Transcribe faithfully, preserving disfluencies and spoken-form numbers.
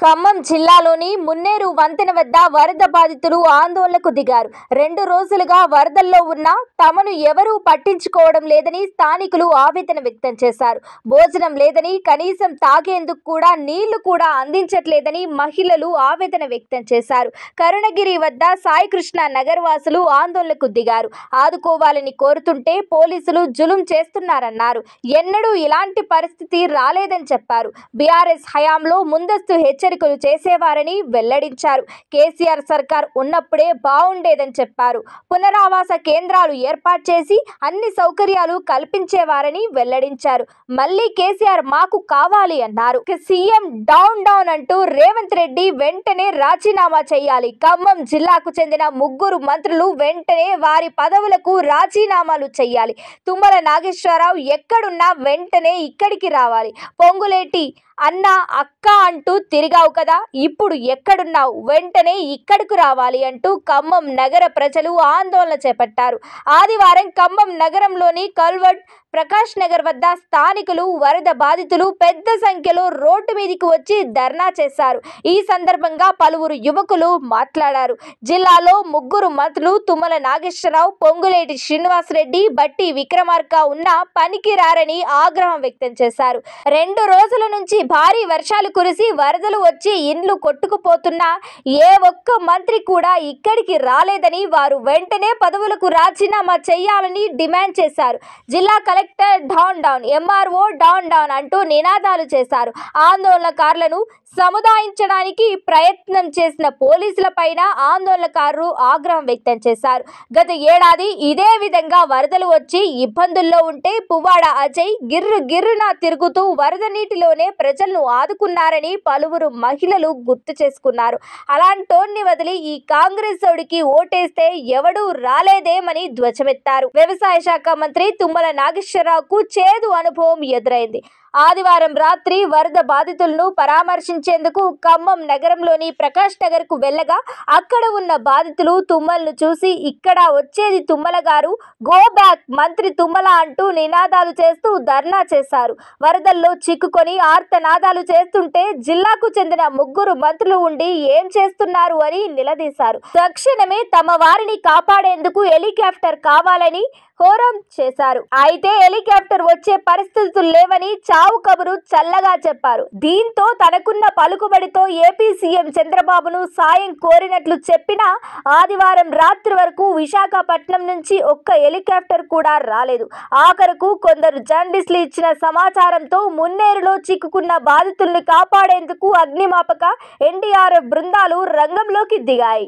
ఖమ్మం జిల్లాలోని మున్నేరు వంతెన వద్ద వరద బాధితులు ఆందోళనకు దిగారు. రెండు రోజులుగా వరదల్లో ఉన్న తమను ఎవరూ పట్టించుకోవడం లేదని స్థానికులు ఆవేదన వ్యక్తం చేశారు. భోజనం లేదని, కనీసం తాగేందుకు కూడా నీళ్లు కూడా అందించట్లేదని మహిళలు ఆవేదన వ్యక్తం చేశారు. కరుణగిరి వద్ద సాయికృష్ణ నగర్ వాసులు ఆందోళనకు దిగారు. ఆదుకోవాలని కోరుతుంటే పోలీసులు జులుం చేస్తున్నారన్నారు. ఎన్నడూ ఇలాంటి పరిస్థితి రాలేదని చెప్పారు. బీఆర్ఎస్ హయాంలో ముందస్తు హెచ్చరికలు చేసేవారని వెల్లడించారు. కేసీఆర్ సర్కార్ ఉన్నప్పుడే బాగుండేదని చెప్పారు. పునరావాస కేంద్రాలు ఏర్పాటు చేసి అన్ని సౌకర్యాలు కల్పించేవారని వెల్లడించారు. మళ్ళీ కేసీఆర్ మాకు కావాలి అన్నారు. సీఎం డౌన్ డౌన్ అంటూ రేవంత్ రెడ్డి వెంటనే రాజీనామా చేయాలి. ఖమ్మం జిల్లాకు చెందిన ముగ్గురు మంత్రులు వెంటనే వారి పదవులకు రాజీనామాలు చేయాలి. తుమ్మల నాగేశ్వరరావు ఎక్కడున్నా వెంటనే ఇక్కడికి రావాలి. పొంగులేటి అన్న అక్క అంటూ తిరిగావు కదా, ఇప్పుడు ఎక్కడున్నావు, వెంటనే ఇక్కడకు రావాలి అంటూ ఖమ్మం నగర ప్రజలు ఆందోళన చేపట్టారు. ఆదివారం ఖమ్మం నగరంలోని కల్వర్ట్ ప్రకాష్ నగర్ వద్ద స్థానికులు, వరద బాధితులు పెద్ద సంఖ్యలో రోడ్డు మీదకి వచ్చి ధర్నా చేశారు. ఈ సందర్భంగా పలువురు యువకులు మాట్లాడారు. జిల్లాలో ముగ్గురు మంత్రులు తుమ్మల నాగేశ్వరరావు, పొంగులేటి శ్రీనివాసరెడ్డి, బట్టి విక్రమార్క ఉన్న పనికి రారని ఆగ్రహం వ్యక్తం చేశారు. రెండు రోజుల నుంచి భారీ వర్షాలు కురిసి వరదలు వచ్చి ఇండ్లు కొట్టుకుపోతున్నా ఏ ఒక్క మంత్రి కూడా ఇక్కడికి రాలేదని, వారు వెంటనే పదవులకు రాజీనామా చేయాలని డిమాండ్ చేశారు. జిల్లా collector down down, MRO down down అంటూ నినాదాలు చేశారు. ఆందోళనకారులను సముదాయించడానికి ప్రయత్నం చేసిన పోలీసుల పైన ఆందోళనకారులు ఆగ్రహం వ్యక్తం చేశారు. గత ఏడాది ఇదే విధంగా వరదలు వచ్చి ఇబ్బందుల్లో ఉంటే పువ్వాడ అజయ్ గిర్రు గిర్రున తిరుగుతూ వరద నీటిలోనే ప్రజలను ఆదుకున్నారని పలువురు మహిళలు గుర్తు చేసుకున్నారు. అలాంటోన్ని వదిలి ఈ కాంగ్రెస్ ఓడికి ఓటేస్తే ఎవడూ రాలేదేమని ధ్వజమెత్తారు. వ్యవసాయ శాఖ మంత్రి తుమ్మల నాగేశ్వరరావుకు చేదు అనుభవం ఎదురైంది. ఆదివారం రాత్రి వరద బాధితులను పరామర్శించేందుకు ఖమ్మం నగరంలోని ప్రకాష్ నగర్ కు వెళ్లగా అక్కడ ఉన్న బాధితులు తుమ్మలను చూసి ఇక్కడ వచ్చేది తుమ్మల గారు, గో బ్యాక్ మంత్రి తుమ్మల అంటూ నినాదాలు చేస్తూ ధర్నా చేశారు. వరదల్లో చిక్కుకొని ఆర్తనాదాలు చేస్తుంటే జిల్లాకు చెందిన ముగ్గురు మంత్రులు ఉండి ఏం చేస్తున్నారు అని నిలదీశారు. తక్షణమే తమ వారిని కాపాడేందుకు హెలికాప్టర్ కావాలని హోరం చేశారు. అయితే హెలికాప్టర్ వచ్చే పరిస్థితులు లేవని చావు కబురు చల్లగా చెప్పారు. దీంతో తనకున్న పలుకుబడితో ఏపీ సీఎం చంద్రబాబును సాయం కోరినట్లు చెప్పినా ఆదివారం రాత్రి వరకు విశాఖపట్నం నుంచి ఒక్క హెలికాప్టర్ కూడా రాలేదు. ఆఖరకు కొందరు జర్నలిస్టులు ఇచ్చిన సమాచారంతో మున్నేరులో చిక్కుకున్న బాధితుల్ని కాపాడేందుకు అగ్నిమాపక, ఎన్డీఆర్ఎఫ్ బృందాలు రంగంలోకి దిగాయి.